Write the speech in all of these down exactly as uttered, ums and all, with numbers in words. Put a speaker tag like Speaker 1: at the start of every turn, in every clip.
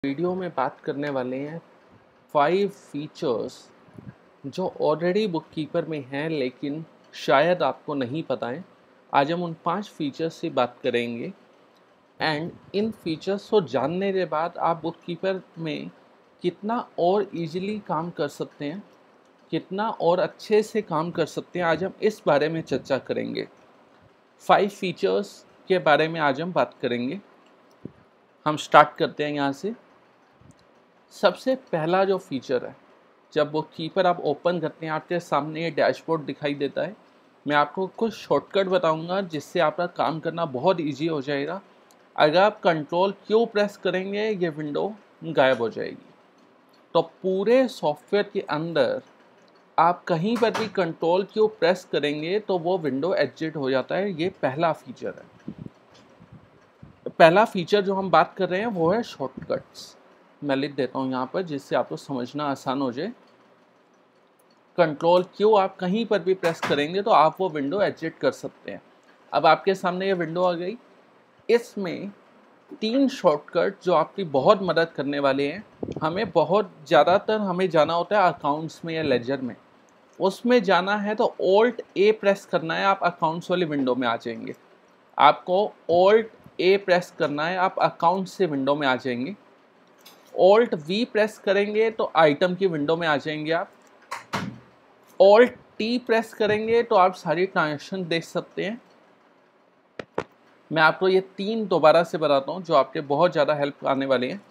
Speaker 1: Video में बात करने वाले हैं फाइव फीचर्स जो ऑलरेडी बुक कीपर में हैं लेकिन शायद आपको नहीं पता है। आज हम उन पांच फीचर्स से बात करेंगे एंड इन फीचर्स को जानने के बाद आप बुक कीपर में कितना और इजीली काम कर सकते हैं, कितना और अच्छे से काम कर सकते हैं, आज हम इस बारे में चर्चा करेंगे। फाइव फीचर्स के बारे में आज हम बात करेंगे। हम स्टार्ट करते हैं यहाँ से। सबसे पहला जो फीचर है, जब बुक कीपर आप ओपन करते हैं आपके सामने ये डैशबोर्ड दिखाई देता है। मैं आपको कुछ शॉर्टकट बताऊंगा जिससे आपका काम करना बहुत इजी हो जाएगा। अगर आप कंट्रोल क्यू प्रेस करेंगे ये विंडो गायब हो जाएगी। तो पूरे सॉफ्टवेयर के अंदर आप कहीं पर भी कंट्रोल क्यू प्रेस करेंगे तो वो विंडो एग्जिट हो जाता है। ये पहला फीचर है। पहला फीचर जो हम बात कर रहे हैं वो है शॉर्टकट्स। मैं लिख देता हूँ यहाँ पर जिससे आपको समझना आसान हो जाए। कंट्रोल क्यू आप कहीं पर भी प्रेस करेंगे तो आप वो विंडो एग्जिट कर सकते हैं। अब आपके सामने ये विंडो आ गई। इसमें तीन शॉर्टकट जो आपकी बहुत मदद करने वाले हैं। हमें बहुत ज़्यादातर हमें जाना होता है अकाउंट्स में या लेजर में, उसमें जाना है तो ऑल्ट ए प्रेस करना है, आप अकाउंट्स वाली विंडो में आ जाएंगे। आपको ऑल्ट ए प्रेस करना है, आप अकाउंट से विंडो में आ जाएंगे। ऑल्ट वी प्रेस करेंगे तो आइटम की विंडो में आ जाएंगे आप। ऑल्ट टी प्रेस करेंगे तो आप सारी ट्रांजैक्शन देख सकते हैं। मैं आपको ये तीन दोबारा से बताता हूँ जो आपके बहुत ज़्यादा हेल्प आने वाले हैं।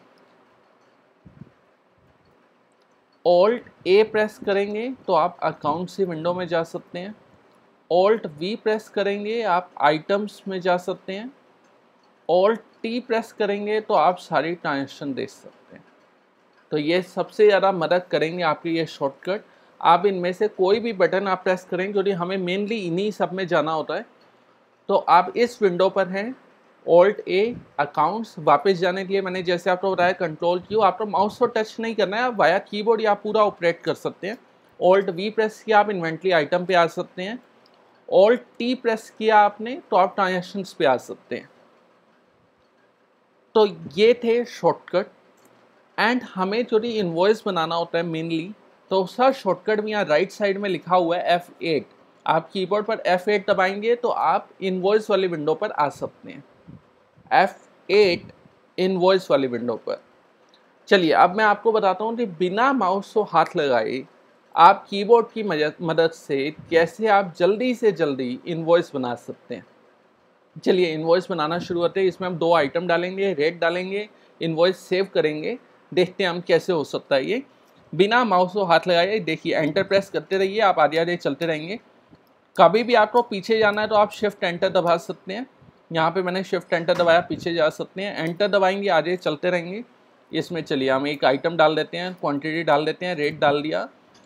Speaker 1: ऑल्ट ए प्रेस करेंगे तो आप अकाउंट से विंडो में जा सकते हैं। ऑल्ट वी प्रेस करेंगे आप आइटम्स में जा सकते हैं। ऑल्ट टी प्रेस करेंगे तो आप सारी ट्रांजैक्शन देख सकते हैं। तो ये सबसे ज़्यादा मदद करेंगे आपकी ये शॉर्टकट। आप इनमें से कोई भी बटन आप प्रेस करेंगे, क्योंकि हमें मेनली इन्हीं सब में जाना होता है। तो आप इस विंडो पर हैं, ऑल्ट ए अकाउंट्स। वापस जाने के लिए मैंने जैसे आपको बताया कंट्रोल क्यू, आपको माउस को टच नहीं करना है, आप वाया कीबोर्ड या पूरा ऑपरेट कर सकते हैं। ऑल्ट वी प्रेस किया आप इन्वेंट्री आइटम पे आ सकते हैं। ऑल्ट टी प्रेस किया आपने तो आप ट्रांजैक्शंस पे आ सकते हैं। तो ये थे शॉर्टकट। एंड हमें जो भी इन्वॉइस बनाना होता है मेनली, तो उसका शॉर्टकट भी यहाँ राइट साइड में लिखा हुआ है एफ एट। आप कीबोर्ड पर एफ एट दबाएंगे तो आप इन्वॉइस वाली विंडो पर आ सकते हैं। एफ एट इन्वॉइस वाली विंडो पर। चलिए अब मैं आपको बताता हूँ कि बिना माउस को हाथ लगाए आप कीबोर्ड की मदद से कैसे आप जल्दी से जल्दी इन्वॉइस बना सकते हैं। चलिए इन्वॉइस बनाना शुरू करते हैं। इसमें हम दो आइटम डालेंगे, रेट डालेंगे, इन्वॉइस सेव करेंगे। देखते हैं हम कैसे हो सकता है ये बिना माउस को हाथ लगाए। देखिए एंटर प्रेस करते रहिए, आप आधे आधे चलते रहेंगे। कभी भी आपको पीछे जाना है तो आप शिफ्ट एंटर दबा सकते हैं। यहाँ पे मैंने शिफ्ट एंटर दबाया, पीछे जा सकते हैं। एंटर दबाएंगे, आधे चलते रहेंगे। इसमें चलिए हम एक आइटम डाल देते हैं, क्वांटिटी डाल देते हैं, रेट डाल दिया।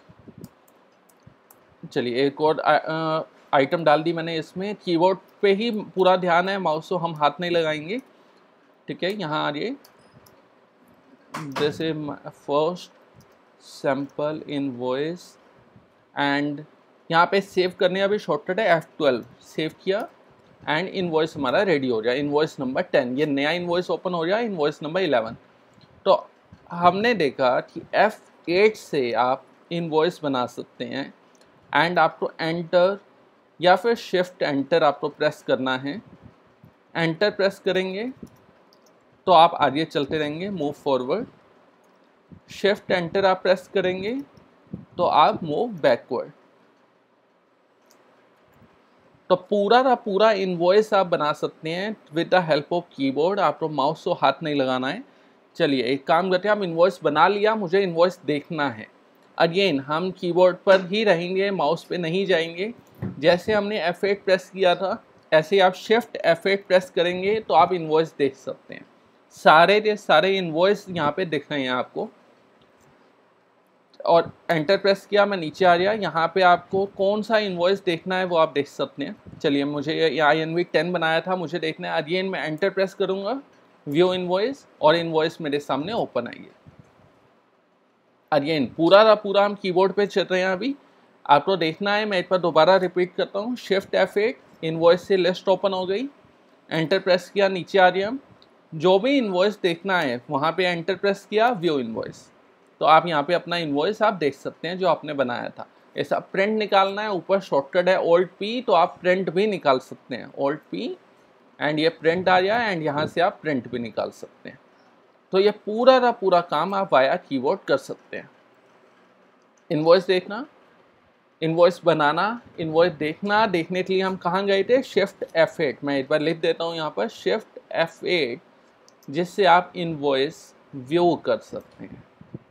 Speaker 1: चलिए एक और आइटम डाल दी मैंने। इसमें कीबोर्ड पे ही पूरा ध्यान है, माउस को हम हाथ नहीं लगाएंगे। ठीक है, यहाँ आ रही this is first sample invoice and यहाँ पे सेव करने का भी शॉर्टकट है एफ ट्वेल्व। सेव किया एंड इनवॉइस हमारा रेडी हो जाए। इनवॉइस नंबर टेन, ये नया इनवॉइस ओपन हो जाए। Invoice number eleven. तो हमने देखा कि एफ एट से आप इनवॉइस बना सकते हैं। एंड आपको एंटर या फिर शिफ्ट एंटर आपको प्रेस करना है। एंटर प्रेस करेंगे तो आप आगे चलते रहेंगे, मूव फॉरवर्ड। शिफ्ट एंटर आप प्रेस करेंगे तो आप मूव बैकवर्ड। तो पूरा का पूरा इनवॉइस आप बना सकते हैं with the help of keyboard. आपको माउस को हाथ नहीं लगाना है। चलिए एक काम करते हैं, हम इनवॉइस बना लिया, मुझे इनवॉइस देखना है। अगेन हम कीबोर्ड पर ही रहेंगे, माउस पे नहीं जाएंगे। जैसे हमने एफ एट प्रेस किया था ऐसे आप शिफ्ट एफ एट प्रेस करेंगे तो आप इनवॉइस देख सकते हैं। सारे के सारे इनवॉइस यहाँ पे दिख रहे हैं आपको। और एंटर प्रेस किया, मैं नीचे आ गया। यहाँ पे आपको कौन सा इनवॉइस देखना है वो आप देख सकते हैं। चलिए मुझे ये आई एन वी टेन बनाया था, मुझे देखना है। अगेन मैं एंटर प्रेस करूँगा, व्यू इनवॉइस, और इनवॉइस मेरे सामने ओपन आई है। अगेन पूरा का पूरा हम कीबोर्ड पे चल रहे हैं अभी। आपको देखना है, मैं एक बार दोबारा रिपीट करता हूँ। शिफ्ट एफ एट, इनवॉइस से लिस्ट ओपन हो गई। एंटर प्रेस किया, नीचे आ रही हम। जो भी इन्वॉइस देखना है वहाँ पे एंटर प्रेस किया, व्यू इन्वॉइस, तो आप यहाँ पे अपना इन्वॉइस आप देख सकते हैं जो आपने बनाया था। ऐसा प्रिंट निकालना है, ऊपर शॉर्टकट है ऑल्ट पी, तो आप प्रिंट भी निकाल सकते हैं, ऑल्ट पी एंड ये प्रिंट आ गया एंड यहाँ से आप प्रिंट भी निकाल सकते हैं। तो ये पूरा का पूरा काम आप वाया कीबोर्ड कर सकते हैं। इन्वॉइस देखना, इन्वॉइस बनाना, इन्वॉइस देखना, देखने के लिए हम कहाँ गए थे, शिफ्ट एफ एट। मैं एक बार लिख देता हूँ यहाँ पर शिफ्ट एफ एट, जिससे आप इन्वॉइस व्यू कर सकते हैं।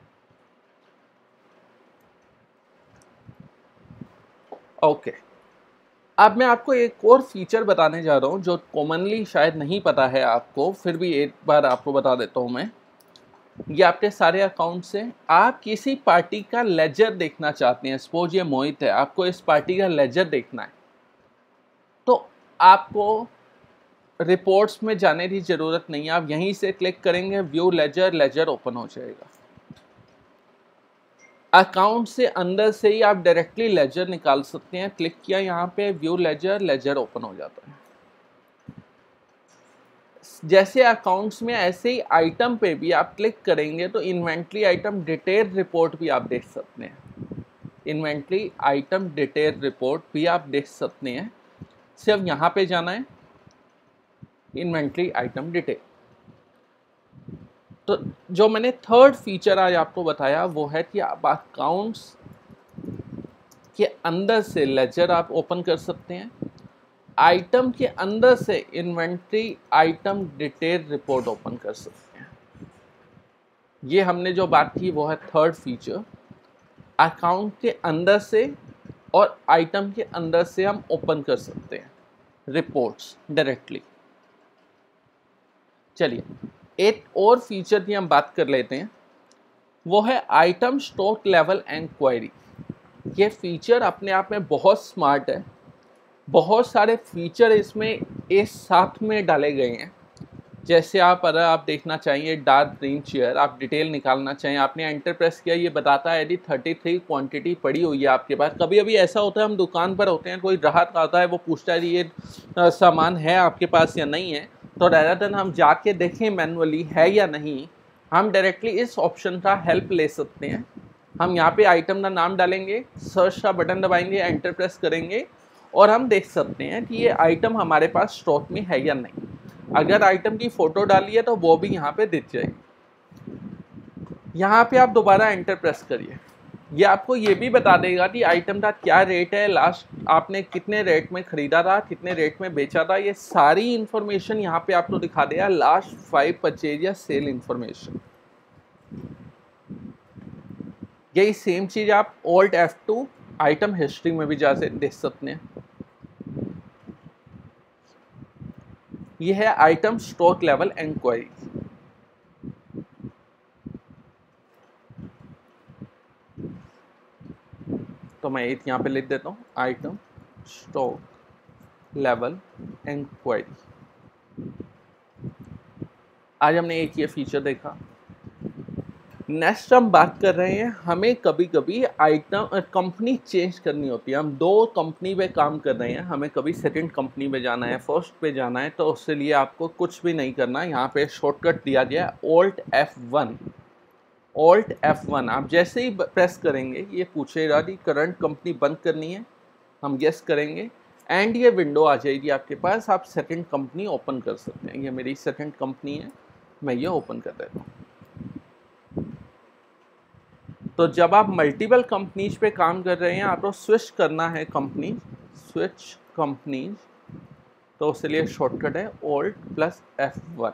Speaker 1: Okay okay. अब मैं आपको एक और फीचर बताने जा रहा हूँ जो कॉमनली शायद नहीं पता है आपको, फिर भी एक बार आपको बता देता हूँ मैं। ये आपके सारे अकाउंट से आप किसी पार्टी का लेजर देखना चाहते हैं, सपोज ये मोहित है, आपको इस पार्टी का लेजर देखना है, तो आपको रिपोर्ट्स में जाने की ज़रूरत नहीं है, आप यहीं से क्लिक करेंगे, व्यू लेजर, लेजर ओपन हो जाएगा। अकाउंट से अंदर से ही आप डायरेक्टली लेजर निकाल सकते हैं, क्लिक किया यहाँ पे, व्यू लेजर, लेजर ओपन हो जाता है। जैसे अकाउंट्स में ऐसे ही आइटम पे भी आप क्लिक करेंगे तो इन्वेंट्री आइटम डिटेल रिपोर्ट भी आप देख सकते हैं। इन्वेंट्री आइटम डिटेल रिपोर्ट भी आप देख सकते हैं, सिर्फ यहाँ पे जाना है, इन्वेंट्री आइटम डिटेल। तो जो मैंने थर्ड फीचर आज आपको बताया वो है कि आप अकाउंट्स के अंदर से लेजर आप ओपन कर सकते हैं, आइटम के अंदर से inventory item detail report open कर सकते हैं। ये हमने जो बात की वो है थर्ड फीचर, अकाउंट के अंदर से और आइटम के अंदर से हम ओपन कर सकते हैं रिपोर्ट्स डायरेक्टली। चलिए एक और फीचर की हम बात कर लेते हैं, वो है आइटम स्टॉक लेवल इंक्वायरी। ये फीचर अपने आप में बहुत स्मार्ट है, बहुत सारे फीचर इसमें एक साथ में डाले गए हैं। जैसे आप अगर आप देखना चाहिए डार्क ग्रीन चेयर, आप डिटेल निकालना चाहिए, आपने एंटर प्रेस किया, ये बताता है यदि थर्टी थ्री क्वांटिटी पड़ी हुई है आपके पास। कभी कभी ऐसा होता है हम दुकान पर होते हैं, कोई ग्राहक आता है, वो पूछता है ये सामान है आपके पास या नहीं है, तो रैदर देन हम जाके देखें मैनुअली है या नहीं, हम डायरेक्टली इस ऑप्शन का हेल्प ले सकते हैं। हम यहाँ पे आइटम का नाम डालेंगे, सर्च का बटन दबाएंगे, एंटर प्रेस करेंगे और हम देख सकते हैं कि ये आइटम हमारे पास स्टॉक में है या नहीं। अगर आइटम की फ़ोटो डाली है तो वो भी यहाँ पे दिख जाएगी। यहाँ पे आप दोबारा एंटर प्रेस करिए, ये आपको ये भी बता देगा कि आइटम का क्या रेट है, लास्ट आपने कितने रेट में ख़रीदा था, कितने रेट में बेचा था, ये सारी इन्फॉर्मेशन यहाँ पे आपको दिखा देगा, लास्ट फाइव परचेज या सेल इन्फॉर्मेशन। यही सेम चीज़ आप Alt F two item history में भी जा से देख सकते हैं। ये है आइटम स्टॉक लेवल इंक्वायरी। तो मैं एक यहाँ पे लिख देता हूँ, आइटम स्टॉक लेवल इंक्वायरी। आज हमने एक ये फीचर देखा। नेक्स्ट हम बात कर रहे हैं, हमें कभी कभी आइटम कंपनी चेंज करनी होती है। हम दो कंपनी पे काम कर रहे हैं, हमें कभी सेकंड कंपनी पे जाना है, फर्स्ट पे जाना है, तो उसके लिए आपको कुछ भी नहीं करना है। यहाँ पे शॉर्टकट दिया गया Alt F one. Alt F one आप जैसे ही प्रेस करेंगे ये पूछेगा कि करंट कंपनी बंद करनी है, हम गेस करेंगे एंड ये विंडो आ जाएगी आपके पास, आप सेकंड कंपनी ओपन कर सकते हैं। ये मेरी सेकंड कंपनी है, मैं ये ओपन कर देता हूँ। तो जब आप मल्टीपल कंपनीज पे काम कर रहे हैं, आपको स्विच करना है कंपनी, स्विच कंपनीज, तो उसके लिए शॉर्टकट है ऑल्ट प्लस एफ वन।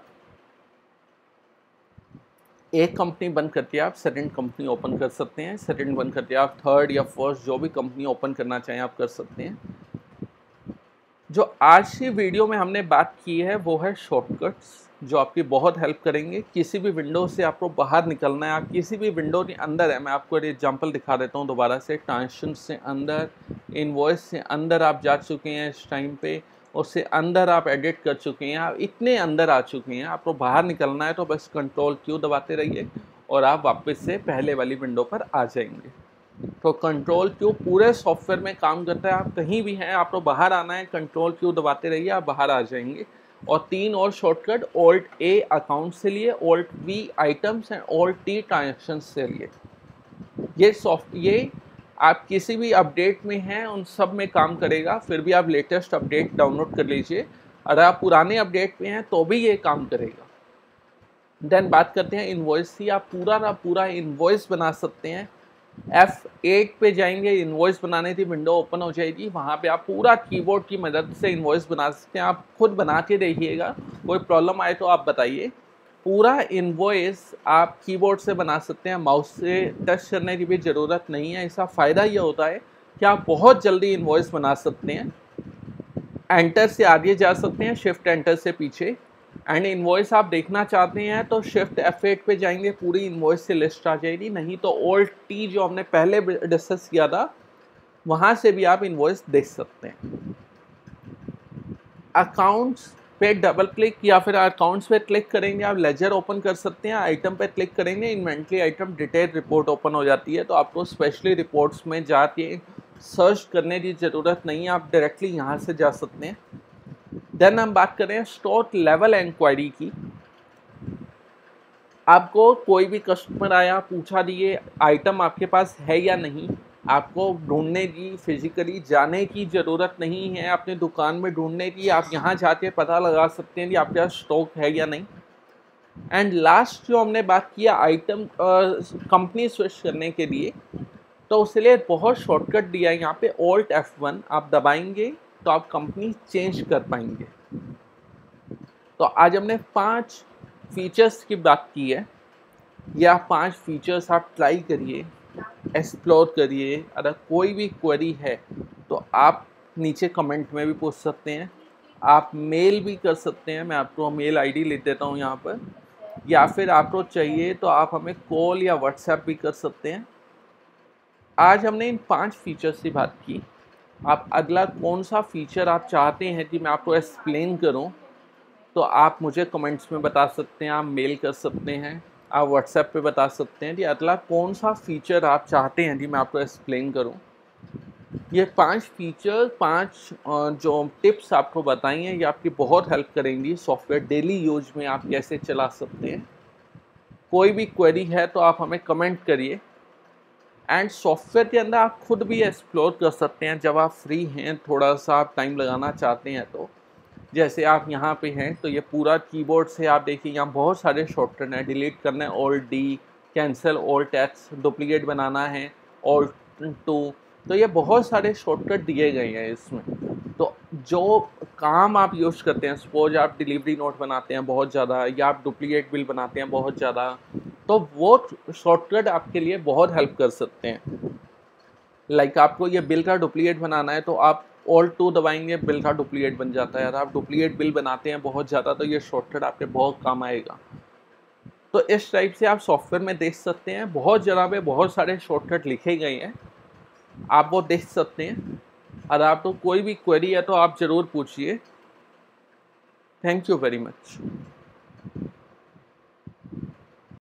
Speaker 1: एक कंपनी बंद करके आप सेकंड कंपनी ओपन कर सकते हैं, सेकंड बंद करके आप थर्ड या फर्स्ट जो भी कंपनी ओपन करना चाहें आप कर सकते हैं। जो आज की वीडियो में हमने बात की है वो है शॉर्टकट्स, जो आपकी बहुत हेल्प करेंगे। किसी भी विंडो से आपको बाहर निकलना है, आप किसी भी विंडो के अंदर है, मैं आपको एक एग्जांपल दिखा देता हूँ दोबारा से। ट्रांजेक्शन से अंदर, इनवॉइस से अंदर आप जा चुके हैं इस टाइम पे, उससे अंदर आप एडिट कर चुके हैं, आप इतने अंदर आ चुके हैं, आपको बाहर निकलना है तो बस कंट्रोल क्यू दबाते रहिए और आप वापस से पहले वाली विंडो पर आ जाएंगे। तो कंट्रोल क्यू पूरे सॉफ्टवेयर में काम करता है, आप कहीं भी हैं, आपको बाहर आना है, कंट्रोल क्यू दबाते रहिए, आप बाहर आ जाएंगे। और तीन और शॉर्टकट ऑल्ट ए अकाउंट से लिए, Alt V items and Alt T transaction से लिए। ये सॉफ्ट ये आप किसी भी अपडेट में हैं उन सब में काम करेगा, फिर भी आप लेटेस्ट अपडेट डाउनलोड कर लीजिए। अगर आप पुराने अपडेट में हैं तो भी ये काम करेगा। देन बात करते हैं इनवॉइस की। आप पूरा ना पूरा इनवॉइस बना सकते हैं। एफ एट पे जाएंगे, इनवॉइस बनाने की विंडो ओपन हो जाएगी, वहाँ पे आप पूरा कीबोर्ड की मदद से इनवॉइस बना सकते हैं। आप खुद बना के देखिएगा, कोई प्रॉब्लम आए तो आप बताइए। पूरा इनवॉइस आप कीबोर्ड से बना सकते हैं, माउस से टच करने की भी ज़रूरत नहीं है। इसका फ़ायदा ये होता है कि आप बहुत जल्दी इनवॉइस बना सकते हैं। एंटर से आगे जा सकते हैं, शिफ्ट एंटर से पीछे। एंड इनवॉइस आप देखना चाहते हैं तो शिफ्ट एफ एट पे जाएंगे, पूरी इनवॉइस से लिस्ट आ जाएगी। नहीं तो ऑल्ट टी जो हमने पहले डिस्कस किया था वहाँ से भी आप इनवॉइस देख सकते हैं। अकाउंट्स पे डबल क्लिक या फिर अकाउंट्स पे क्लिक करेंगे, आप लेजर ओपन कर सकते हैं। आइटम पे क्लिक करेंगे, inventory item detail report open हो जाती है। तो आपको स्पेशली रिपोर्ट्स में जाके सर्च करने की ज़रूरत नहीं है, आप डायरेक्टली यहाँ से जा सकते हैं। देन हम बात करें स्टॉक लेवल इंक्वायरी की। आपको कोई भी कस्टमर आया, पूछा दिए आइटम आपके पास है या नहीं, आपको ढूंढने की, फिजिकली जाने की ज़रूरत नहीं है अपने दुकान में ढूंढने की। आप यहाँ जाके पता लगा सकते हैं कि आपके पास स्टॉक है या नहीं। एंड लास्ट जो हमने बात किया आइटम कंपनी स्विच करने के लिए, तो उसके लिए बहुत शॉर्टकट दिया है यहाँ पे, ऑल्ट एफ वन आप दबाएंगे तो आप कंपनी चेंज कर पाएंगे। तो आज हमने पांच फीचर्स की बात की है। या पांच फीचर्स आप ट्राई करिए, एक्सप्लोर करिए। अगर कोई भी क्वेरी है तो आप नीचे कमेंट में भी पूछ सकते हैं, आप मेल भी कर सकते हैं। मैं आपको मेल आईडी लिख देता हूँ यहाँ पर, या फिर आपको चाहिए तो आप हमें कॉल या व्हाट्सएप भी कर सकते हैं। आज हमने इन पांच फीचर्स की बात की। आप अगला कौन सा फीचर आप चाहते हैं कि मैं आपको एक्सप्लेन करूं, तो आप मुझे कमेंट्स में बता सकते हैं, आप मेल कर सकते हैं, आप व्हाट्सएप पे बता सकते हैं कि अगला कौन सा फीचर आप चाहते हैं कि मैं आपको एक्सप्लेन करूं। ये पांच फीचर, पांच जो टिप्स आपको बताई हैं, ये आपकी बहुत हेल्प करेंगी सॉफ्टवेयर डेली यूज में आप कैसे चला सकते हैं। कोई भी क्वेरी है तो आप हमें कमेंट करिए। एंड सॉफ्टवेयर के अंदर आप खुद भी एक्सप्लोर कर सकते हैं जब आप फ्री हैं, थोड़ा सा आप टाइम लगाना चाहते हैं तो। जैसे आप यहाँ पे हैं तो ये पूरा कीबोर्ड से आप देखिए, यहाँ बहुत सारे शॉर्टकट हैं। डिलीट करना है Alt D, cancel Alt X, duplicate बनाना है ऑल्ट टू। तो ये बहुत सारे शॉर्टकट दिए गए हैं इसमें। तो जो काम आप यूज़ करते हैं, सपोज आप डिलीवरी नोट बनाते हैं बहुत ज़्यादा, या आप डुप्लीकेट बिल बनाते हैं बहुत ज़्यादा, तो वो शॉर्टकट आपके लिए बहुत हेल्प कर सकते हैं। लाइक आपको ये बिल का डुप्लीकेट बनाना है तो आप ऑल्ट टू दबाएंगे, बिल का डुप्लीकेट बन जाता है। अगर आप डुप्लीकेट बिल बनाते हैं बहुत ज़्यादा तो ये शॉर्टकट आपके बहुत काम आएगा। तो इस टाइप से आप सॉफ्टवेयर में देख सकते हैं, बहुत जगह पे बहुत सारे शॉर्टकट लिखे गए हैं, आप वो देख सकते हैं। अगर आपको कोई भी क्वेरी है तो आप ज़रूर पूछिए। Thank you very much.